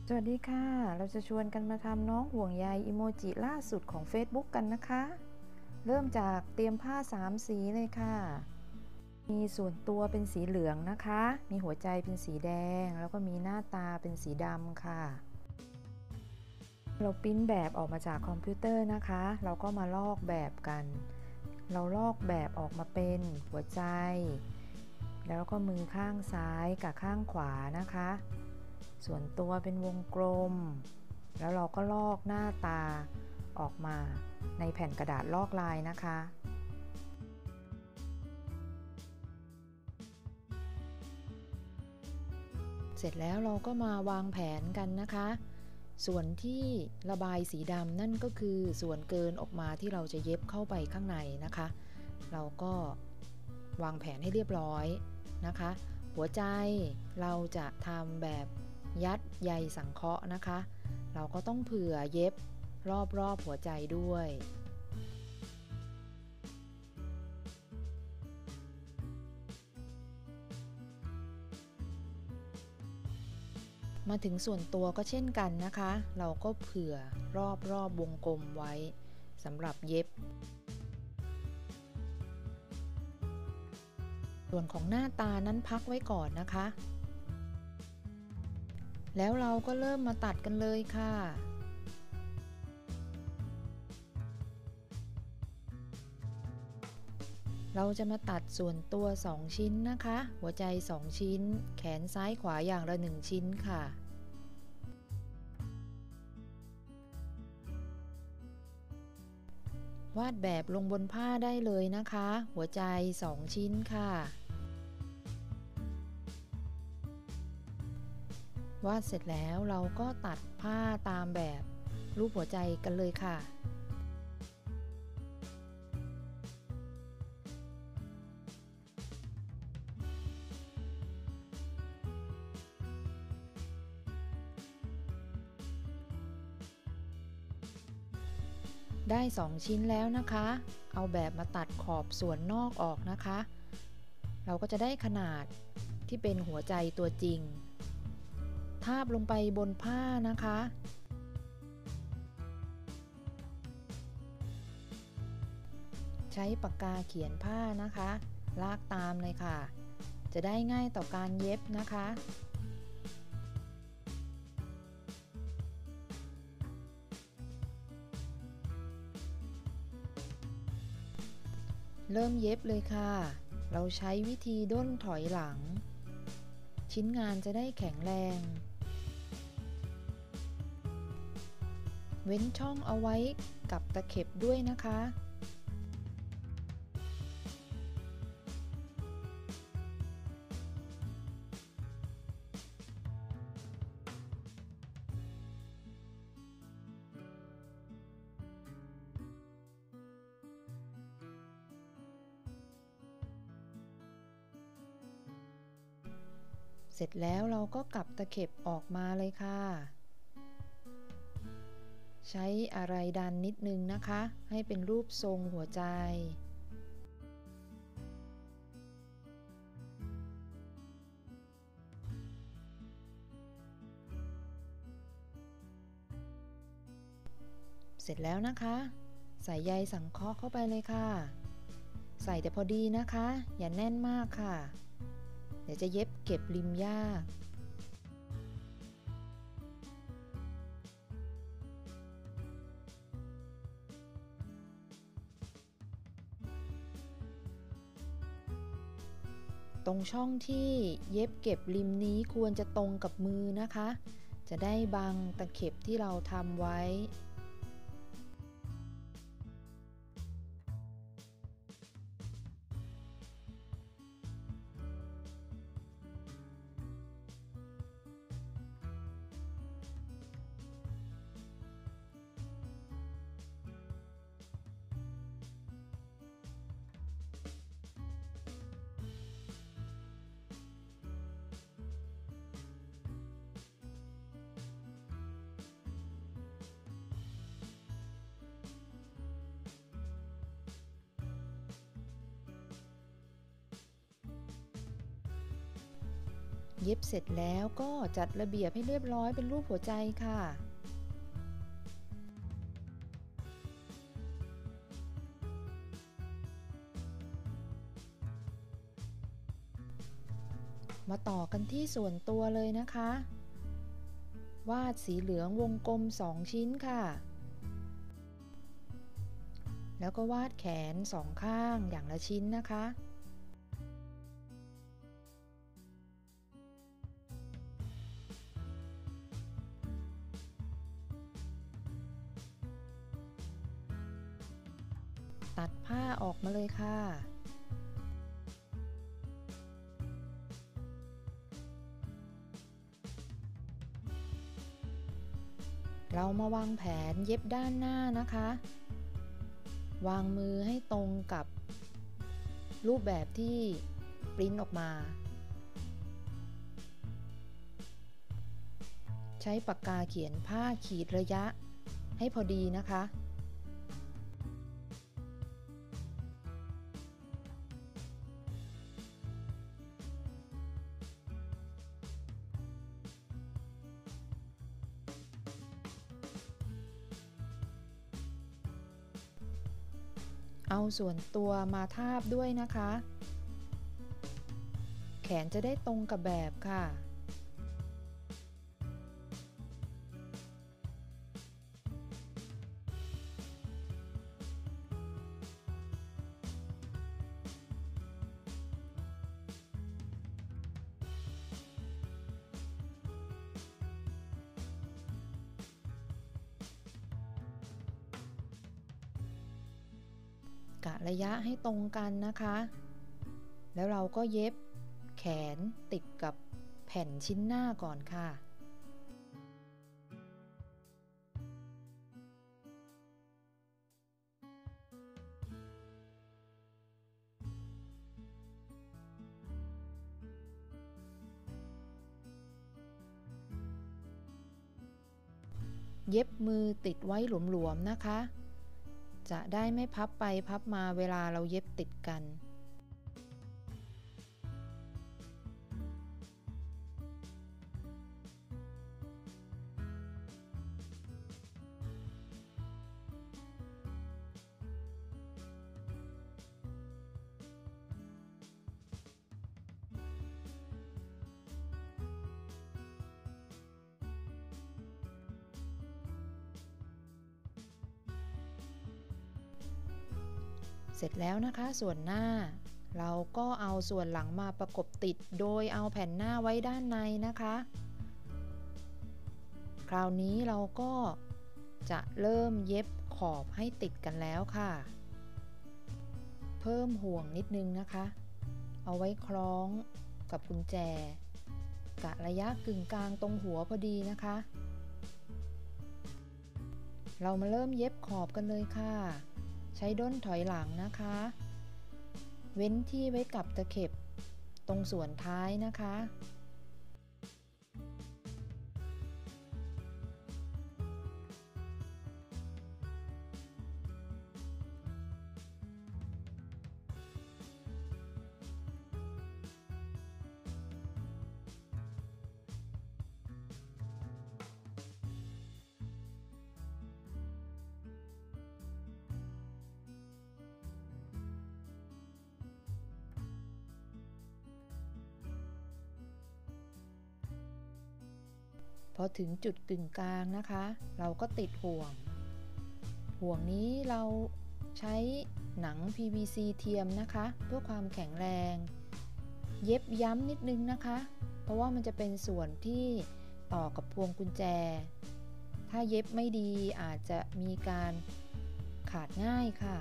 สวัสดีค่ะ เราจะชวนกันมาทำน้องห่วงใยอิโมจิล่าสุดของ Facebook กันนะคะ เริ่มจากเตรียมผ้า3สีเลยค่ะ มีส่วนตัวเป็นสีเหลืองนะคะ มีหัวใจเป็นสีแดง แล้วก็มีหน้าตาเป็นสีดำค่ะ เราปริ้นแบบออกมาจากคอมพิวเตอร์นะคะ เราก็มาลอกแบบกัน เราลอกแบบออกมาเป็นหัวใจ แล้วก็มือข้างซ้ายกับข้างขวานะคะส่วนตัวเป็นวงกลมแล้วเราก็ลอกหน้าตาออกมาในแผ่นกระดาษลอกลายนะคะเสร็จแล้วเราก็มาวางแผนกันนะคะส่วนที่ระบายสีดำนั่นก็คือส่วนเกินออกมาที่เราจะเย็บเข้าไปข้างในนะคะเราก็วางแผนให้เรียบร้อยนะคะหัวใจเราจะทำแบบยัดใยสังเคราะห์นะคะเราก็ต้องเผื่อเย็บรอบหัวใจด้วยมาถึงส่วนตัวก็เช่นกันนะคะเราก็เผื่อรอบวงกลมไว้สำหรับเย็บส่วนของหน้าตานั้นพักไว้ก่อนนะคะแล้วเราก็เริ่มมาตัดกันเลยค่ะเราจะมาตัดส่วนตัว2ชิ้นนะคะหัวใจ2ชิ้นแขนซ้ายขวาอย่างละ1ชิ้นค่ะวาดแบบลงบนผ้าได้เลยนะคะหัวใจ2ชิ้นค่ะวาดเสร็จแล้วเราก็ตัดผ้าตามแบบรูปหัวใจกันเลยค่ะได้2ชิ้นแล้วนะคะเอาแบบมาตัดขอบส่วนนอกออกนะคะเราก็จะได้ขนาดที่เป็นหัวใจตัวจริงทาบลงไปบนผ้านะคะใช้ปากกาเขียนผ้านะคะลากตามเลยค่ะจะได้ง่ายต่อการเย็บนะคะเริ่มเย็บเลยค่ะเราใช้วิธีด้นถอยหลังชิ้นงานจะได้แข็งแรงเว้นช่องเอาไว้กับตะเข็บด้วยนะคะเสร็จแล้วเราก็กลับตะเข็บออกมาเลยค่ะใช้อะไรดันนิดนึงนะคะให้เป็นรูปทรงหัวใจเสร็จแล้วนะคะใส่ใยสังเคราะห์เข้าไปเลยค่ะใส่แต่พอดีนะคะอย่าแน่นมากค่ะเดี๋ยวจะเย็บเก็บริมยากตรงช่องที่เย็บเก็บริมนี้ควรจะตรงกับมือนะคะจะได้บังตะเข็บที่เราทำไว้เย็บเสร็จแล้วก็จัดระเบียบให้เรียบร้อยเป็นรูปหัวใจค่ะมาต่อกันที่ส่วนตัวเลยนะคะวาดสีเหลืองวงกลม2ชิ้นค่ะแล้วก็วาดแขน2ข้างอย่างละชิ้นนะคะตัดผ้าออกมาเลยค่ะเรามาวางแผนเย็บด้านหน้านะคะวางมือให้ตรงกับรูปแบบที่ปริ้นออกมาใช้ปากกาเขียนผ้าขีดระยะให้พอดีนะคะเอาส่วนตัวมาทาบด้วยนะคะแขนจะได้ตรงกับแบบค่ะกะระยะให้ตรงกันนะคะแล้วเราก็เย็บแขนติดกับแผ่นชิ้นหน้าก่อนค่ะเย็บมือติดไว้หลวมๆนะคะจะได้ไม่พับไปพับมาเวลาเราเย็บติดกันเสร็จแล้วนะคะส่วนหน้าเราก็เอาส่วนหลังมาประกบติดโดยเอาแผ่นหน้าไว้ด้านในนะคะคราวนี้เราก็จะเริ่มเย็บขอบให้ติดกันแล้วค่ะเพิ่มห่วงนิดนึงนะคะเอาไว้คล้องกับกุญแจกะระยะกึ่งกลางตรงหัวพอดีนะคะเรามาเริ่มเย็บขอบกันเลยค่ะใช้ด้นถอยหลังนะคะเว้นที่ไว้กับตะเข็บตรงส่วนท้ายนะคะพอถึงจุดกึ่งกลางนะคะเราก็ติดห่วงนี้เราใช้หนัง PVC เทียมนะคะเพื่อความแข็งแรงเย็บย้ำนิดนึงนะคะเพราะว่ามันจะเป็นส่วนที่ต่อกับพวงกุญแจถ้าเย็บไม่ดีอาจจะมีการขาดง่ายค่ะ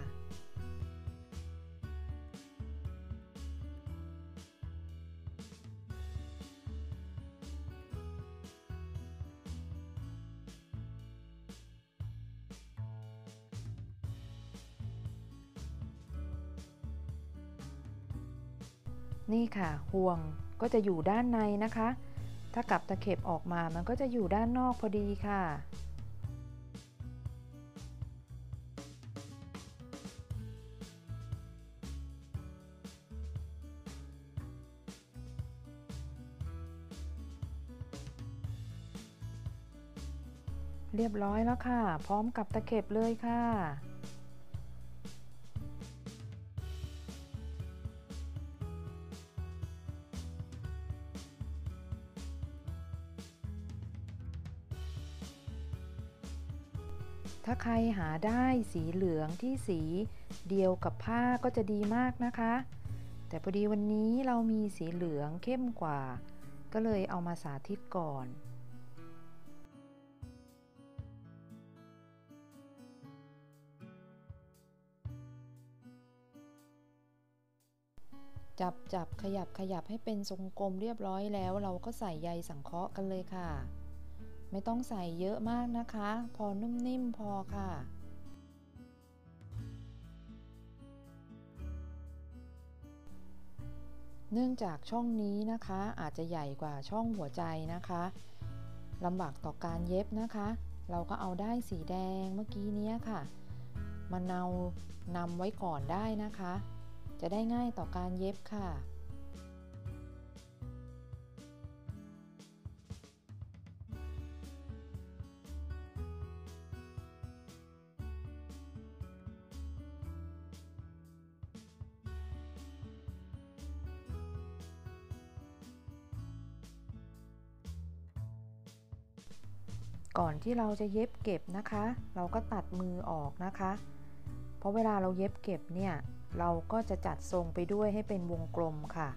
นี่ค่ะห่วงก็จะอยู่ด้านในนะคะถ้ากลับตะเข็บออกมามันก็จะอยู่ด้านนอกพอดีค่ะเรียบร้อยแล้วค่ะพร้อมกับตะเข็บเลยค่ะถ้าใครหาได้สีเหลืองที่สีเดียวกับผ้าก็จะดีมากนะคะแต่พอดีวันนี้เรามีสีเหลืองเข้มกว่าก็เลยเอามาสาธิตก่อนจับขยับให้เป็นทรงกลมเรียบร้อยแล้วเราก็ใส่ใยสังเคราะห์กันเลยค่ะไม่ต้องใส่เยอะมากนะคะพอนุ่มนิ่มพอค่ะเนื่องจากช่องนี้นะคะอาจจะใหญ่กว่าช่องหัวใจนะคะลำบากต่อการเย็บนะคะเราก็เอาได้สีแดงเมื่อกี้นี้ค่ะมานำไว้ก่อนได้นะคะจะได้ง่ายต่อการเย็บค่ะก่อนที่เราจะเย็บเก็บนะคะเราก็ตัดมือออกนะคะเพราะเวลาเราเย็บเก็บเนี่ยเราก็จะจัดทรงไปด้วยให้เป็นวงกลมค่ะ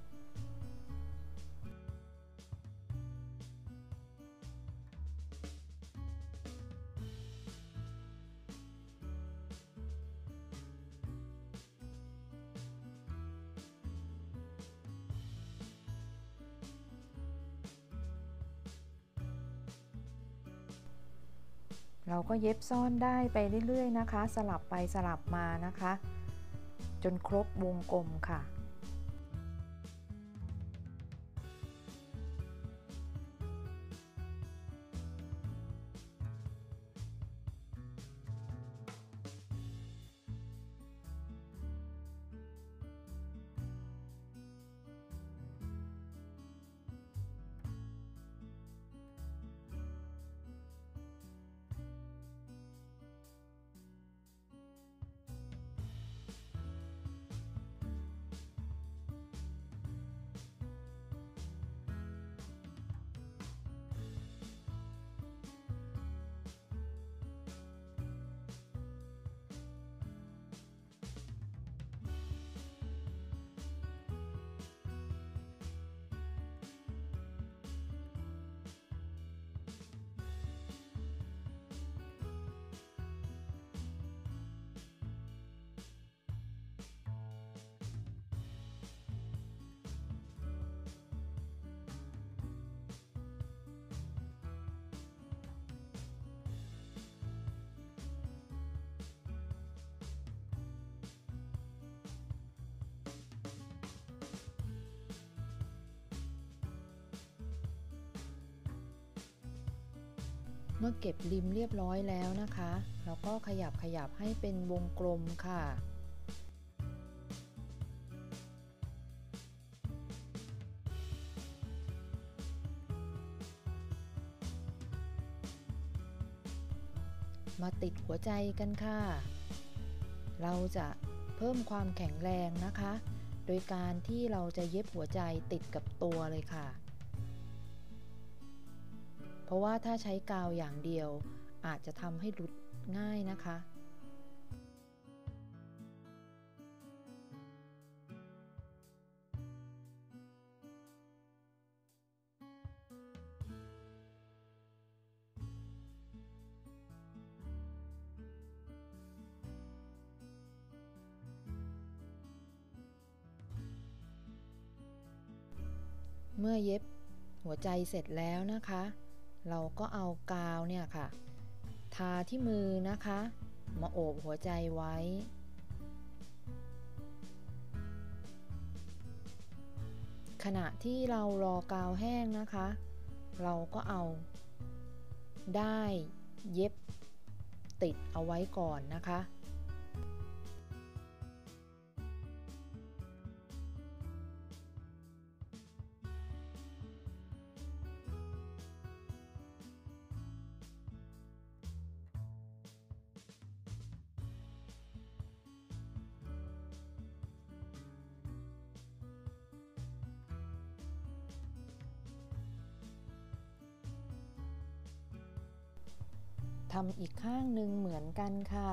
เราก็เย็บซ่อนได้ไปเรื่อยๆนะคะสลับไปสลับมานะคะจนครบวงกลมค่ะเมื่อเก็บริมเรียบร้อยแล้วนะคะเราก็ขยับให้เป็นวงกลมค่ะมาติดหัวใจกันค่ะเราจะเพิ่มความแข็งแรงนะคะโดยการที่เราจะเย็บหัวใจติดกับตัวเลยค่ะเพราะว่าถ้าใช้กาวอย่างเดียวอาจจะทำให้หลุดง่ายนะคะเมื่อเย็บหัวใจเสร็จแล้วนะคะเราก็เอากาวเนี่ยค่ะทาที่มือนะคะมาโอบหัวใจไว้ขณะที่เรารอกาวแห้งนะคะเราก็เอาได้เย็บติดเอาไว้ก่อนนะคะำอีกข้างหนึ่งเหมือนกันค่ะ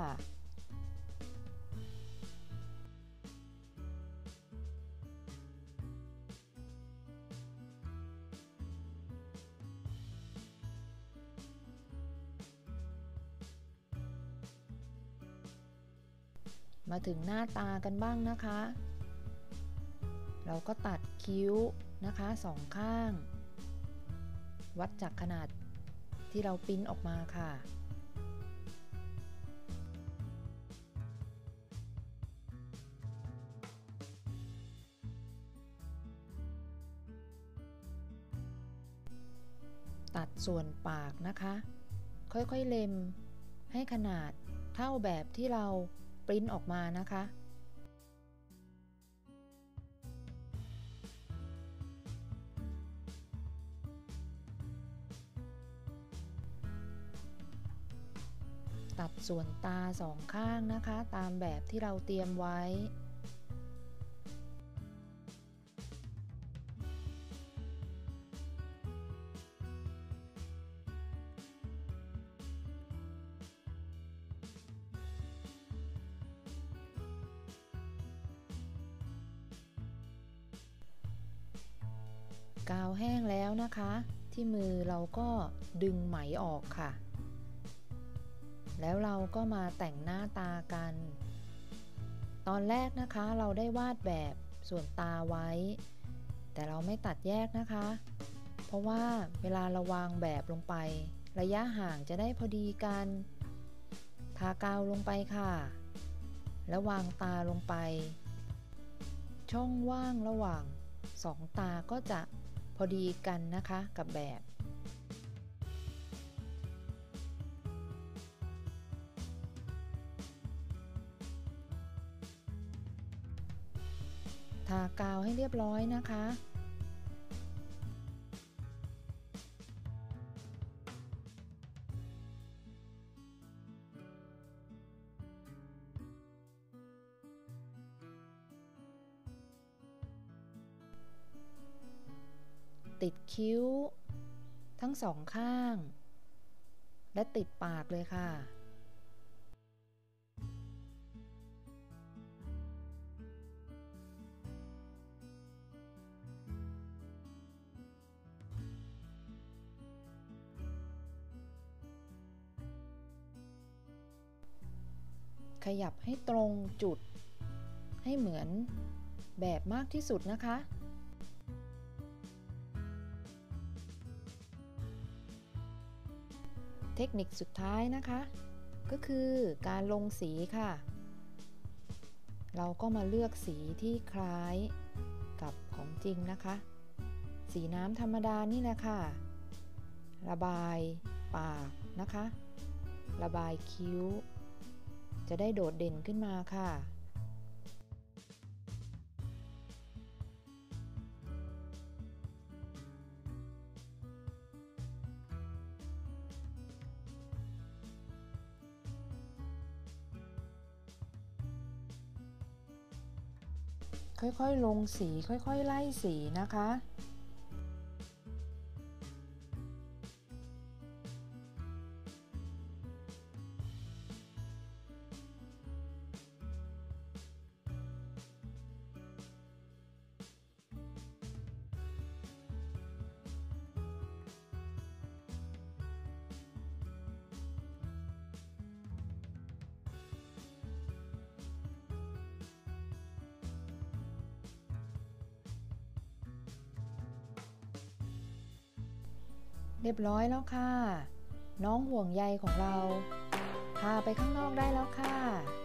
มาถึงหน้าตากันบ้างนะคะเราก็ตัดคิ้วนะคะสองข้างวัดจากขนาดที่เราปริ้นออกมาค่ะตัดส่วนปากนะคะค่อยๆเล็มให้ขนาดเท่าแบบที่เราปริ้นออกมานะคะตัดส่วนตาสองข้างนะคะตามแบบที่เราเตรียมไว้กาวแห้งแล้วนะคะที่มือเราก็ดึงไหมออกค่ะแล้วเราก็มาแต่งหน้าตากันตอนแรกนะคะเราได้วาดแบบส่วนตาไว้แต่เราไม่ตัดแยกนะคะเพราะว่าเวลาเราวางแบบลงไประยะห่างจะได้พอดีกันทากาวลงไปค่ะแล้ววางตาลงไปช่องว่างระหว่างสองตาก็จะพอดีกันนะคะกับแบบทากาวให้เรียบร้อยนะคะติดคิ้วทั้งสองข้างและติดปากเลยค่ะขยับให้ตรงจุดให้เหมือนแบบมากที่สุดนะคะเทคนิคสุดท้ายนะคะก็คือการลงสีค่ะเราก็มาเลือกสีที่คล้ายกับของจริงนะคะสีน้ำธรรมดานี่แหละค่ะระบายปากนะคะระบายคิ้วจะได้โดดเด่นขึ้นมาค่ะค่อยๆลงสีค่อยๆไล่สีนะคะเรียบร้อยแล้วค่ะน้องห่วงใยของเราพาไปข้างนอกได้แล้วค่ะ